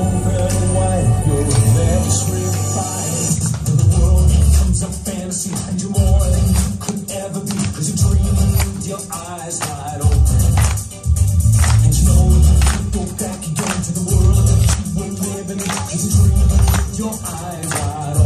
red or white, your legs refined. When the world becomes a fantasy and you're more than you could ever be, 'cause you dream with your eyes wide open. And you know you can't go back again to the world that you were living in, 'cause you dream with your eyes wide open.